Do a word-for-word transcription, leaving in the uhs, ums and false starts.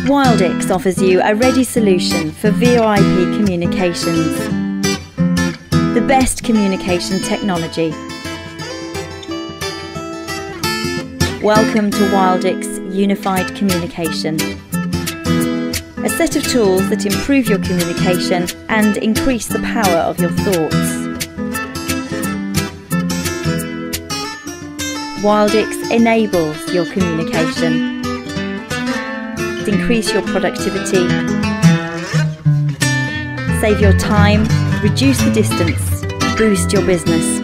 Wildix offers you a ready solution for V O I P communications. The best communication technology. Welcome to Wildix Unified Communication. A set of tools that improve your communication and increase the power of your thoughts. Wildix enables your communication. Increase your productivity, save your time, reduce the distance, boost your business.